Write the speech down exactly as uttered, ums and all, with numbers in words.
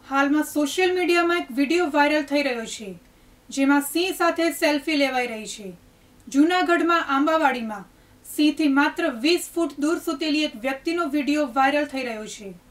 હાલમાં સોશિયલ મીડિયામાં એક વિડીયો વાયરલ થઈ રહ્યો છે, જેમાં સિંહ સાથે સેલ્ફી લેવાઈ રહી છે। જૂનાગઢમાં આંબાવાડીમાં સિંહથી માત્ર વીસ ફૂટ દૂર સૂતેલી એક વ્યક્તિનો વિડીયો વાયરલ થઈ રહ્યો છે।